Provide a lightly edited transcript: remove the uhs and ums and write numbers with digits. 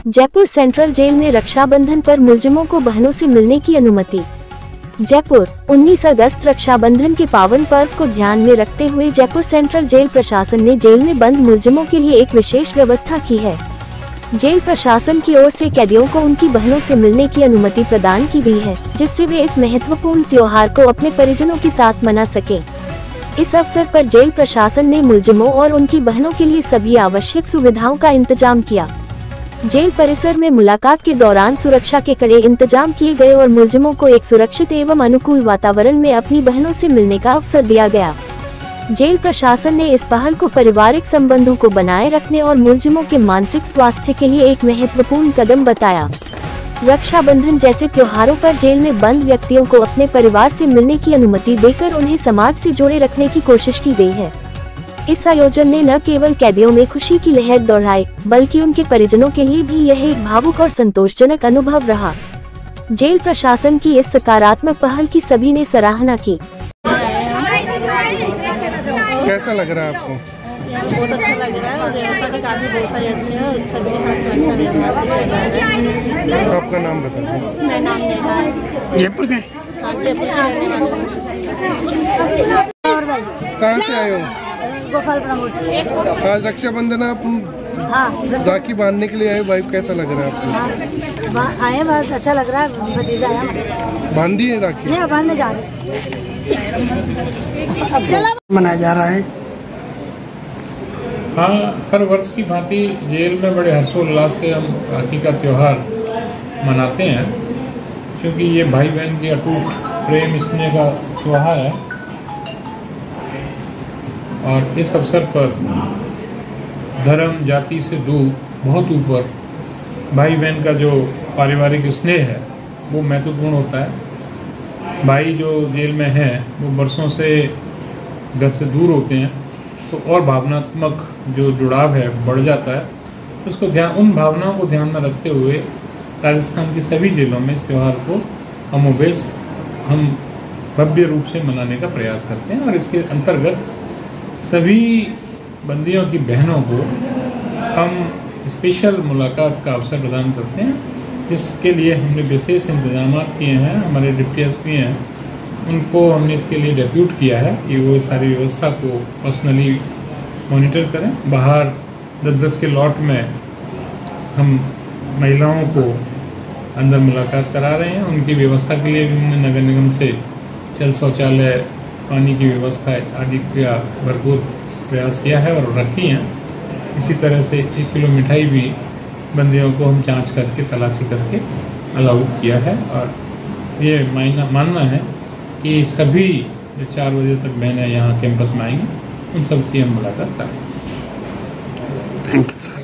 Jaipur central jail में रक्षाबंधन पर मुलजिमों को बहनों से मिलने की अनुमति। जयपुर 19 अगस्त रक्षाबंधन के पावन पर्व को ध्यान में रखते हुए जयपुर सेंट्रल जेल प्रशासन ने जेल में बंद मुलजिमों के लिए एक विशेष व्यवस्था की है। जेल प्रशासन की ओर से कैदियों को उनकी बहनों से मिलने की अनुमति प्रदान की गई है, जिससे वे इस महत्वपूर्ण त्योहार को अपने परिजनों के साथ मना सकें। इस अवसर पर जेल प्रशासन ने मुलजिमों और उनकी बहनों के लिए सभी आवश्यक सुविधाओं का इंतजाम किया। जेल परिसर में मुलाकात के दौरान सुरक्षा के कड़े इंतजाम किए गए और मुलजिमों को एक सुरक्षित एवं अनुकूल वातावरण में अपनी बहनों से मिलने का अवसर दिया गया। जेल प्रशासन ने इस पहल को पारिवारिक संबंधों को बनाए रखने और मुलजिमों के मानसिक स्वास्थ्य के लिए एक महत्वपूर्ण कदम बताया। रक्षाबंधन जैसे त्योहारों पर जेल में बंद व्यक्तियों को अपने परिवार से मिलने की अनुमति देकर उन्हें समाज से जोड़े रखने की कोशिश की गई है। इस आयोजन ने न केवल कैदियों में खुशी की लहर दौड़ाई, बल्कि उनके परिजनों के लिए भी यह एक भावुक और संतोषजनक अनुभव रहा। जेल प्रशासन की इस सकारात्मक पहल की सभी ने सराहना की। कैसा लग रहा है आपको? बहुत अच्छा लग रहा है और व्यवस्था भी काफी बहुत सारी अच्छी है, सभी के साथ अच्छा व्यवहार। आपका नाम बता दीजिए। मेरा नाम नेहा है। जयपुर से? हाँ, जयपुर से रहने वाली हूँ। कहाँ से आए हो? गोपालपुरा मोड़ से। आज रक्षाबंधन आप राखी बांधने के लिए आए, भाई कैसा लग रहा है आपको? हाँ, आए बहुत अच्छा लग रहा है। भतीजा आया। बांधी है राखी? नहीं, बांधने जा रहे मनाया जा रहा है। हाँ, हर वर्ष की भांति जेल में बड़े हर्षोल्लास से हम राखी का त्यौहार मनाते हैं, क्योंकि ये भाई बहन की अटूट प्रेम स्नेह का त्यौहार है। और इस अवसर पर धर्म जाति से दूर, बहुत ऊपर भाई बहन का जो पारिवारिक स्नेह है वो महत्वपूर्ण होता है। भाई जो जेल में हैं वो बरसों से घर से दूर होते हैं, तो और भावनात्मक जो जुड़ाव है बढ़ जाता है। उसको उन भावनाओं को ध्यान में रखते हुए राजस्थान की सभी जेलों में इस त्यौहार को हम भव्य रूप से मनाने का प्रयास करते हैं। और इसके अंतर्गत सभी बंदियों की बहनों को हम स्पेशल मुलाकात का अवसर प्रदान करते हैं, जिसके लिए हमने विशेष इंतजाम किए हैं। हमारे डिप्टी एसपी हैं, उनको हमने इसके लिए डेप्यूट किया है कि वो इस सारी व्यवस्था को पर्सनली मॉनिटर करें। बाहर 10-10 के लॉट में हम महिलाओं को अंदर मुलाकात करा रहे हैं। उनकी व्यवस्था के लिए भी हमने नगर निगम से जल शौचालय, पानी की व्यवस्था आदि का भरपूर प्रयास किया है और रखी हैं। इसी तरह से 1 किलो मिठाई भी बंदियों को हम जांच करके तलाशी करके अलाउ किया है। और ये मानना है कि सभी जो 4 बजे तक बहनें यहाँ कैंपस में आएंगी, उन सब की हम मुलाकात करेंगे। Thank you sir.